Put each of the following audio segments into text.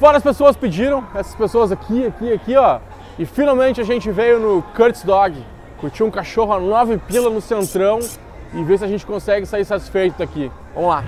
Várias pessoas pediram, essas pessoas aqui, ó. E finalmente a gente veio no Kurt's Dog, curtir um cachorro a 9 pila no centrão e ver se a gente consegue sair satisfeito daqui. Vamos lá.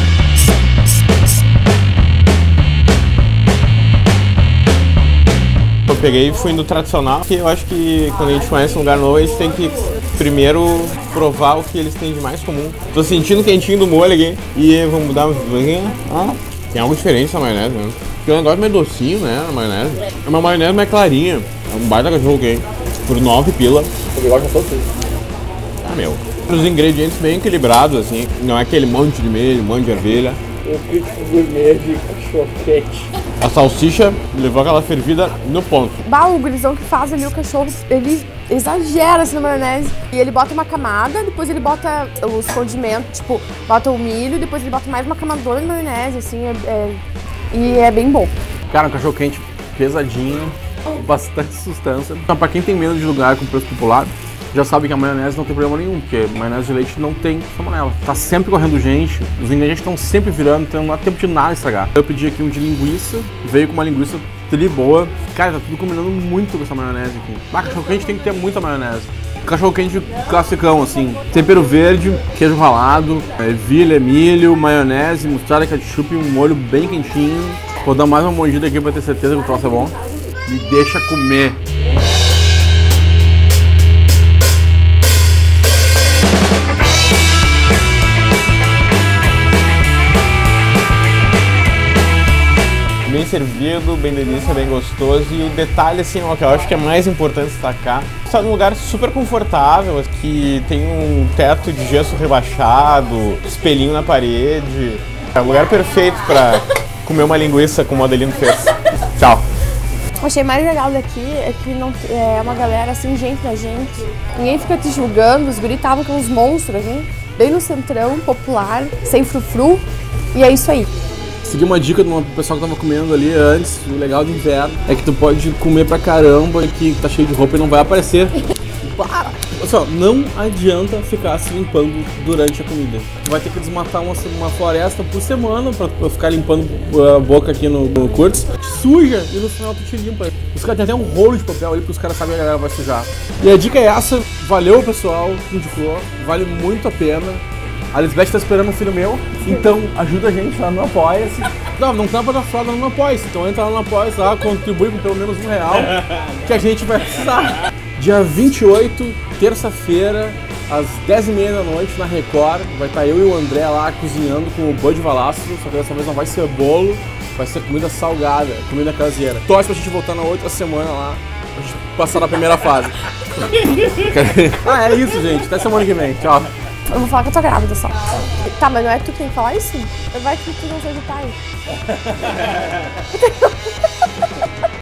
Eu peguei e fui no tradicional, que eu acho que quando a gente conhece um lugar novo, a gente tem que primeiro provar o que eles têm de mais comum. Tô sentindo o quentinho do molho aqui e vamos mudar uma... tem algo diferente na maionese, né? Tem um negócio meio docinho, né, na maionese. É uma maionese mais clarinha, é um baita cachorro quente, por 9 pila. Eu gosto de todos. Ah, meu. Os ingredientes bem equilibrados, assim, não é aquele monte de milho, um monte de ervilha. O crítico gourmet de cachorro quente. A salsicha levou aquela fervida no ponto. O gurizão que faz ali o cachorro, ele exagera assim na maionese. E ele bota uma camada, depois ele bota os condimentos, tipo, bota o milho, depois ele bota mais uma camadona de maionese, assim, e é bem bom. Cara, um cachorro quente pesadinho, bastante sustância. Então, pra quem tem medo de lugar com preço popular, já sabe que a maionese não tem problema nenhum, porque maionese de leite não tem salmonela. Tá sempre correndo gente, os ingredientes estão sempre virando, então não dá tempo de nada estragar. Eu pedi aqui um de linguiça, veio com uma linguiça tri boa. Cara, tá tudo combinando muito com essa maionese aqui. Cachorro quente tem que ter muita maionese. Cachorro quente classicão, assim, tempero verde, queijo ralado, ervilha, milho, maionese, mostarda, ketchup e um molho bem quentinho. Vou dar mais uma mordida aqui pra ter certeza que o troço é bom. Me deixa comer. Bem servido, bem delícia, bem gostoso. E o detalhe, assim, ó, que eu acho que é mais importante destacar, está num lugar super confortável, que tem um teto de gesso rebaixado, espelhinho na parede. É o lugar perfeito para comer uma linguiça como o Adelino fez. Tchau! O que eu achei mais legal daqui é que não, é uma galera assim, gente da gente. Ninguém fica te julgando, os guris estavam com uns monstros, assim, bem no centrão, popular, sem frufru, e é isso aí. Segui uma dica de uma pessoa que tava comendo ali antes, o legal do inverno é que tu pode comer pra caramba e que tá cheio de roupa e não vai aparecer. Para! Pessoal, não adianta ficar se limpando durante a comida. Tu vai ter que desmatar uma floresta por semana pra ficar limpando a boca aqui no Kurt's. Suja e no final tu te limpa. Os caras têm até um rolo de papel ali porque os caras sabem que a galera vai sujar. E a dica é essa, valeu pessoal que indicou, vale muito a pena. A Lisbeth tá esperando um filho meu, então ajuda a gente lá no Apoia-se. Não tá pra dar fralda no Apoia-se, então entra lá no Apoia-se, lá, contribui com pelo menos R$1 que a gente vai precisar. Dia 28, terça-feira, às 10h30 da noite, na Record, vai estar eu e o André lá cozinhando com o Bud Valastro, só que dessa vez não vai ser bolo, vai ser comida salgada, comida caseira. Torce pra gente voltar na outra semana lá, pra gente passar na primeira fase. É isso, gente, até semana que vem, tchau. Eu vou falar que eu tô grávida só. Tá, mas não é tu que tem que falar isso? Vai que tu não seja o pai.